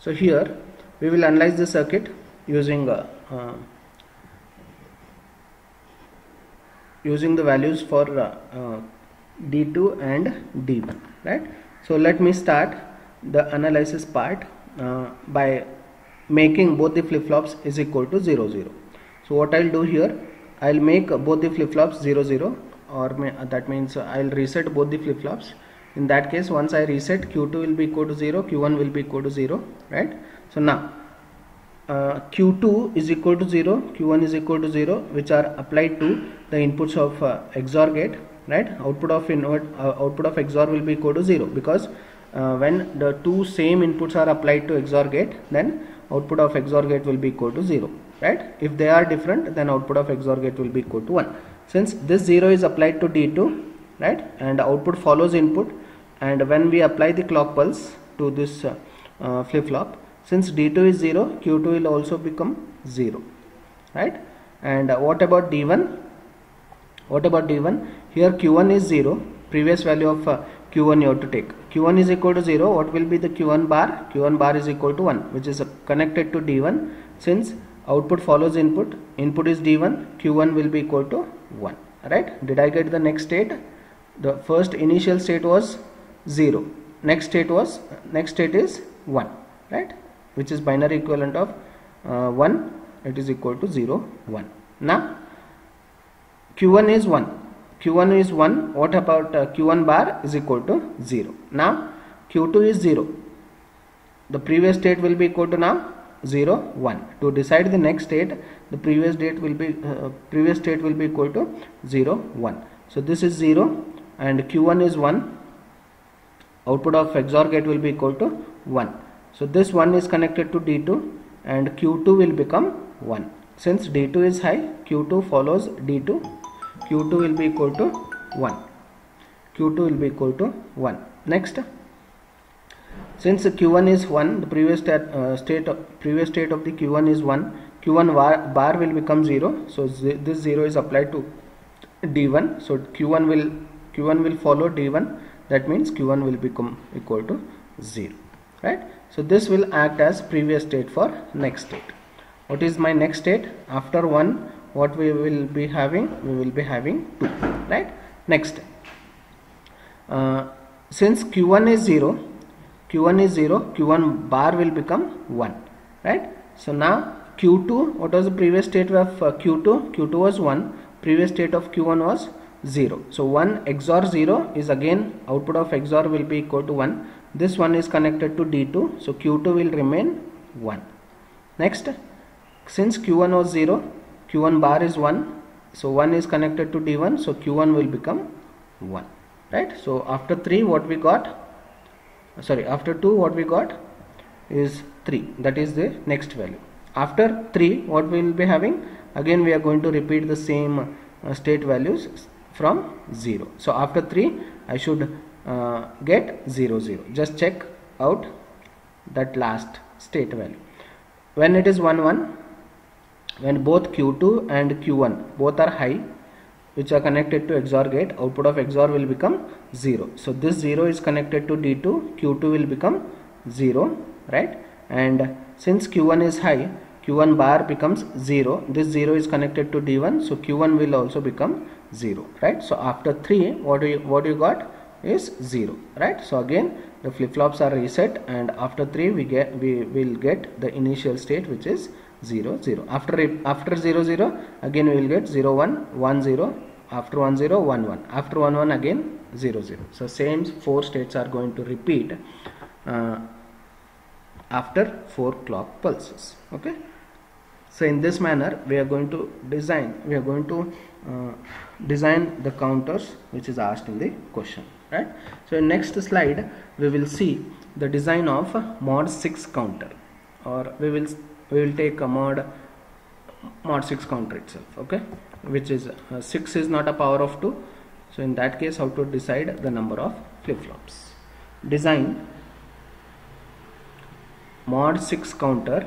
So here we will analyze the circuit using the values for D2 and D1, right? So let me start the analysis part by making both the flip-flops is equal to 0 0. So what I'll do here, I'll make both the flip-flops 0 0, or that means I'll reset both the flip-flops. In that case, once I reset, Q2 will be equal to 0, Q1 will be equal to 0, right? So now Q2 is equal to 0, Q1 is equal to 0, which are applied to the inputs of XOR gate, right? Output of XOR will be equal to 0, because when the two same inputs are applied to XOR gate, then output of XOR gate will be equal to 0, right? If they are different, then output of XOR gate will be equal to 1. Since this 0 is applied to D2, right, and output follows input, and when we apply the clock pulse to this flip-flop, since D2 is 0, Q2 will also become 0, right? And what about D1? What about D1? Here Q1 is 0, previous value of Q1 you have to take. Q1 is equal to 0, what will be the Q1 bar? Q1 bar is equal to 1, which is connected to D1. Since output follows input, input is D1, Q1 will be equal to 1, right? Did I get the next state? The first initial state was 0, next state is 1, right? Which is binary equivalent of 1, it is equal to 0 1. Now Q1 is 1, Q1 is 1, what about Q1 bar is equal to 0. Now Q2 is 0, the previous state will be equal to now 0 1. To decide the next state, the previous state will be equal to 0 1. So this is 0 and Q1 is 1, output of XOR gate will be equal to 1. So this 1 is connected to D2 and Q2 will become 1. Since D2 is high, Q2 follows D2, Q2 will be equal to 1. Q2 will be equal to 1. Next, since Q1 is 1, the previous state of the Q1 is 1, Q1 bar will become 0. So this 0 is applied to D1. So Q1 will follow D1. That means Q1 will become equal to 0, right? So this will act as previous state for next state. What is my next state? After 1, what we will be having? We will be having 2, right? Next, since Q1 is 0, Q1 bar will become 1, right? So now Q2, what was the previous state of Q2? Q2 was 1, previous state of Q1 was 0. So 1 XOR 0 is again output of XOR will be equal to 1. This one is connected to D2, so Q2 will remain 1. Next, since Q1 was 0, Q1 bar is 1, so 1 is connected to D1, so Q1 will become 1, right? So after 3 what we got, after 2 what we got is 3, that is the next value. After 3 what we will be having? Again we are going to repeat the same state values from 0. So after 3 I should get 0 0. Just check out that last state value. When it is 1 1, when both Q2 and Q1 both are high, which are connected to XOR gate, output of XOR will become 0. So this 0 is connected to D2, Q2 will become 0, right? And since Q1 is high, Q1 bar becomes 0. This 0 is connected to D1, so Q1 will also become 0, right? So after 3 what you got is 0, right? So again the flip-flops are reset, and after 3 we will get the initial state, which is 0 0. After 0 0 again we will get 0 1 1 0. After 1 0 1 1. After 1 1 again 0 0. So same 4 states are going to repeat after 4 clock pulses. Okay. So in this manner we are going to design the counters which is asked in the question, right? So in next slide we will see the design of mod 6 counter, or we will take a mod 6 counter itself, okay, which is 6 is not a power of 2. So in that case, how to decide the number of flip-flops? Design mod 6 counter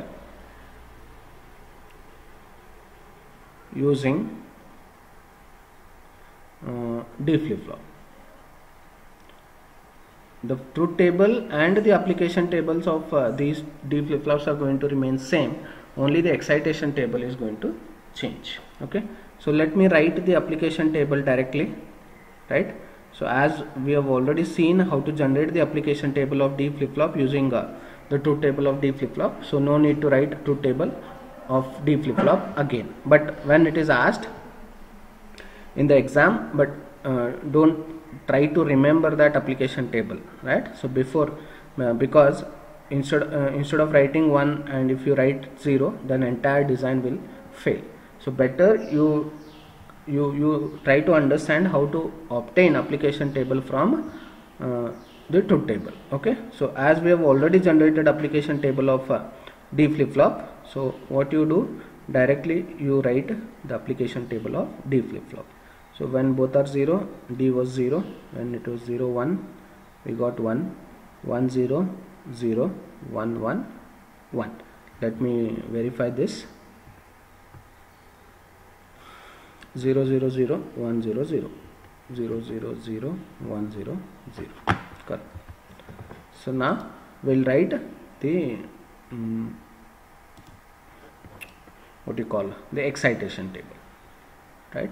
using D flip-flop. the truth table and the application tables of these D flip-flops are going to remain same, only the excitation table is going to change. Okay, so let me write the application table directly, right? So as we have already seen how to generate the application table of D flip-flop using the truth table of D flip-flop, so no need to write truth table of D flip-flop again. But when it is asked in the exam, but don't try to remember that application table, right? So before, because instead of writing 1 and if you write 0, then entire design will fail. So better you try to understand how to obtain application table from the truth table. Okay, so as we have already generated application table of D flip-flop, so what you do, directly you write the application table of D flip-flop. So when both are 0, D was 0, when it was 0 1, we got 1 1 0 0 1 1 1. Let me verify this. 0 0 0 1 0 0 0 0 0 1 0 0. Correct. So now we'll write the what you call the excitation table, right?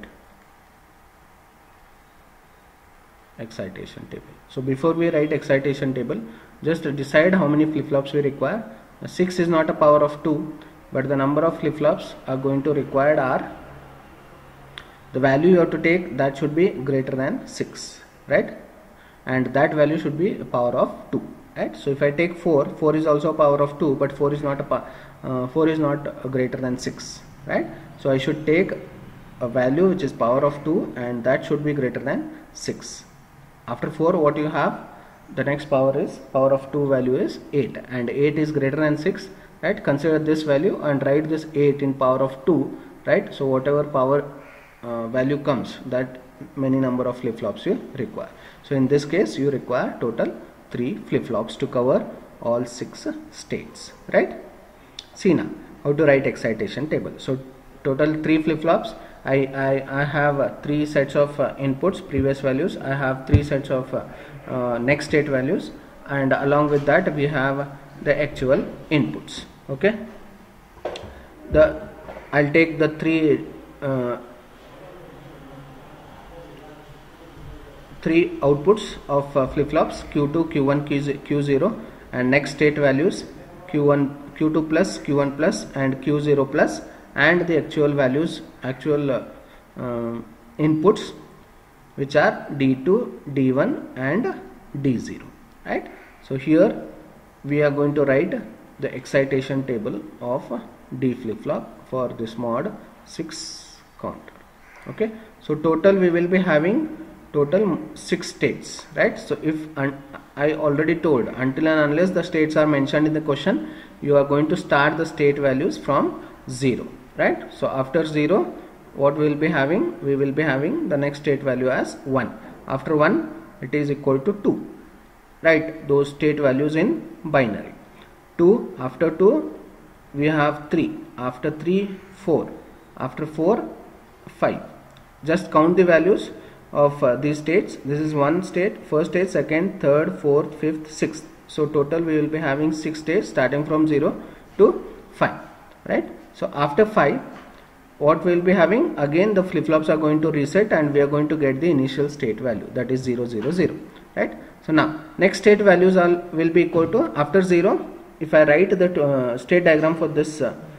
Excitation table. So before we write excitation table, just decide how many flip-flops we require. 6 is not a power of 2, but the number of flip-flops are going to required are, the value you have to take, that should be greater than 6, right? And that value should be a power of 2, right? So if I take 4, 4 is also a power of 2, but 4 is not greater than 6, right? So I should take a value which is power of 2 and that should be greater than 6. After 4, what you have, the next power is, power of 2 value is 8, and 8 is greater than 6, right? Consider this value and write this 8 in power of 2, right? So whatever power value comes, that many number of flip-flops you require. So in this case you require total 3 flip-flops to cover all 6 states, right? See now how to write excitation table. So total 3 flip-flops. I have 3 sets of inputs, previous values. I have 3 sets of next state values, and along with that we have the actual inputs. Okay, I'll take the 3 outputs of flip-flops Q2, Q1, Q0, and next state values Q1, Q2 plus, Q1 plus, and Q0 plus, and the actual values, inputs, which are D2, D1 and D0, right? So here we are going to write the excitation table of D flip-flop for this mod 6 counter. Okay, so total we will be having total 6 states, right? So if I already told, until and unless the states are mentioned in the question, you are going to start the state values from 0, right? So after 0, what we will be having? We will be having the next state value as 1. After 1, it is equal to 2. Right? Those state values in binary. 2, after 2, we have 3. After 3, 4. After 4, 5. Just count the values of these states. This is one state, first state, second, third, fourth, fifth, sixth. So total we will be having 6 states starting from 0 to 5. Right? So after 5, what we will be having? Again the flip-flops are going to reset and we are going to get the initial state value, that is 0 0 0, right? So now next state values will be equal to, after 0, if I write the state diagram for this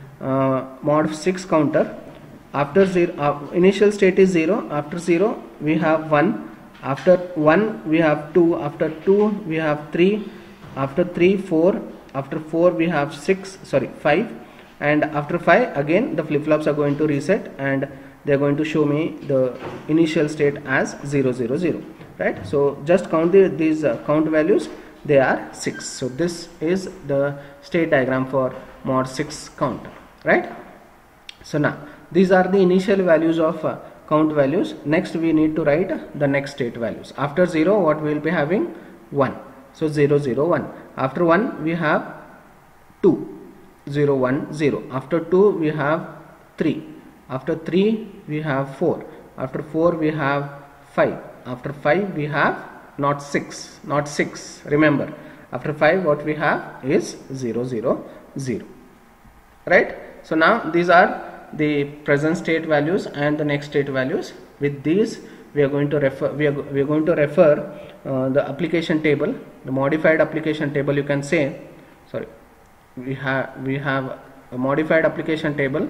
mod 6 counter, after 0, initial state is 0, after 0 we have 1, after 1 we have 2, after 2 we have 3, after 3 4, after 4 we have 5, and after 5 again the flip-flops are going to reset and they are going to show me the initial state as 0 0 0, right? So just count these count values, they are 6. So this is the state diagram for mod 6 counter, right? So now these are the initial values of count values. Next we need to write the next state values. After 0, what we will be having? 1. So 0 0 1. After 1 we have 2, 0 1 0. After 2 we have 3. After 3 we have 4. After 4 we have 5. After 5 we have not 6, not 6. Remember, after 5 what we have is 0 0 0, right? So now these are the present state values and the next state values. With these we are going to refer the application table, the modified application table, you can say. Sorry, we have a modified application table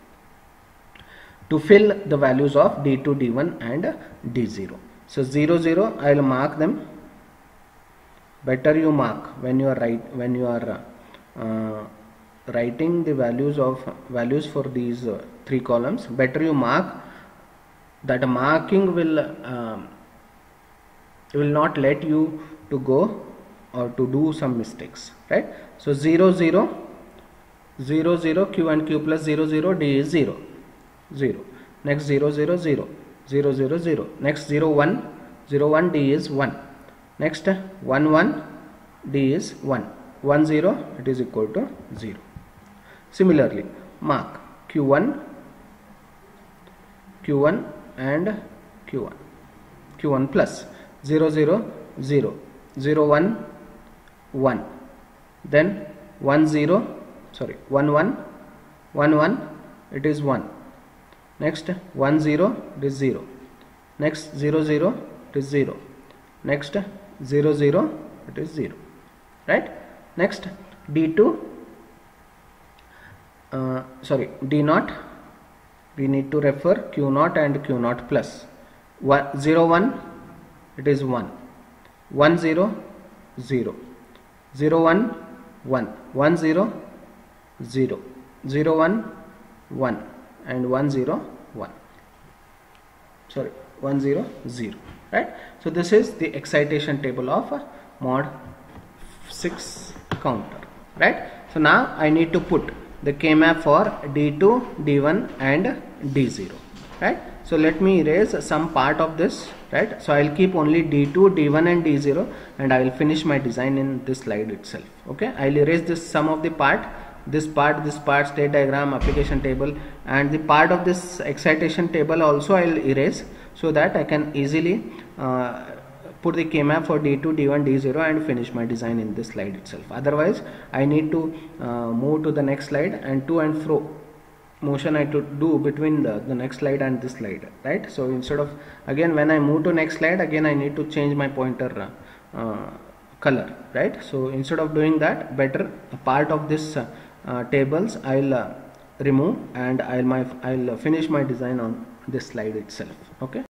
to fill the values of D2, D1 and D0. So 0 0, I will mark them. Better you mark when you are writing the values for these 3 columns. Better you mark. That marking will not let you to go or to do some mistakes, right? So 0 0 0 0, Q and Q plus 0 0, D is 0 0. Next 0 0 0 0 0 0. Next 0 1 0 1, D is 1. Next 1 1, D is 1. 1 0, it is equal to 0. Similarly, mark Q1 and Q1 plus 0 0 0 0 1 1, then 1 0, sorry, 1 1 1 1, it is 1. Next 1 0, it is 0. Next 0 0, it is 0. Next 0 0, it is 0, right? Next D2, D0, we need to refer Q0 and Q0 plus. 0 1, it is 1. 1 0 0. 0 1 1. 1 0 0. 0 1 1 and 1 0 1. Sorry, 1 0 0, right? So this is the excitation table of a mod 6 counter, right? So now I need to put the K-map for D2, D1 and D0, right? So let me erase some part of this, right? So I'll keep only D2, D1 and D0 and I will finish my design in this slide itself, okay? I'll erase this some of the part, this part, state diagram, application table, and the part of this excitation table also I'll erase, so that I can easily put the K-map for D2, D1, D0 and finish my design in this slide itself. Otherwise I need to move to the next slide, and to and fro motion I to do between the next slide and this slide, right? So instead of, again when I move to next slide, again I need to change my pointer color, right? So instead of doing that, better a part of this tables I'll remove and I'll finish my design on this slide itself, okay?